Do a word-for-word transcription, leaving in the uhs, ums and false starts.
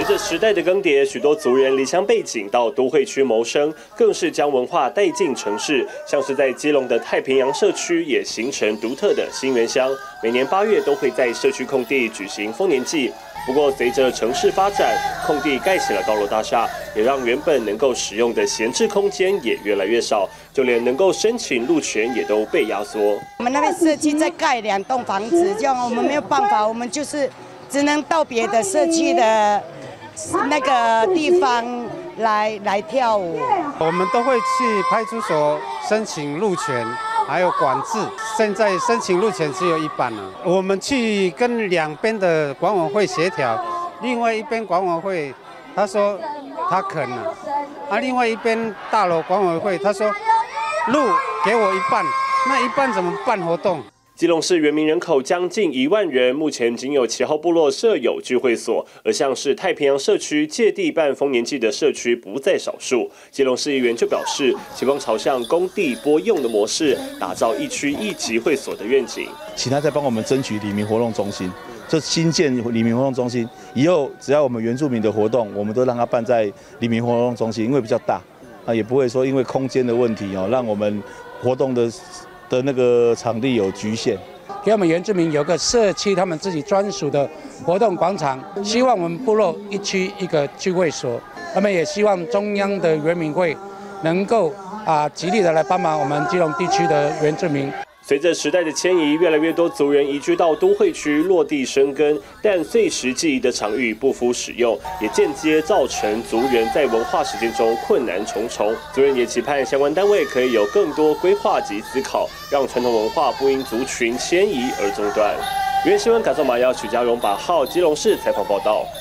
着时代的更迭，许多族人离乡背井到都会区谋生，更是将文化带进城市。像是在基隆的太平洋社区，也形成独特的新园乡。每年八月都会在社区空地举行丰年祭。不过，随着城市发展，空地盖起了高楼大厦，也让原本能够使用的闲置空间也越来越少，就连能够申请路权也都被压缩。 我们那边社区在盖两栋房子，这样我们没有办法，我们就是只能到别的社区的那个地方来来跳舞。 我们都会去派出所申请路权，还有管制。现在申请路权只有一半了。我们去跟两边的管委会协调，另外一边管委会他说他肯了，啊，另外一边大楼管委会他说路给我一半，那一半怎么办活动？ 基隆市原民人口将近一万人，目前仅有旗后部落设有聚会所，而像是太平洋社区借地办丰年祭的社区不在少数。基隆市议员就表示，希望朝向公地拨用的模式，打造一区一集会所的愿景。 请他再帮我们争取里民活动中心，就新建里民活动中心，以后只要我们原住民的活动，我们都让他办在里民活动中心，因为比较大，啊，也不会说因为空间的问题哦，让我们活动的。的那个场地有局限， 给我们原住民有个社区他们自己专属的活动广场，希望我们部落一区一个聚会所，他们也希望中央的原民会能够啊极力的来帮忙我们基隆地区的原住民。 随着时代的迁移，越来越多族人移居到都会区落地生根，但最实际的场域不敷使用，也间接造成族人在文化实践中困难重重。族人也期盼相关单位可以有更多规划及思考，让传统文化不因族群迁移而中断。原新闻改造马耀许家荣八号基隆市采访报道。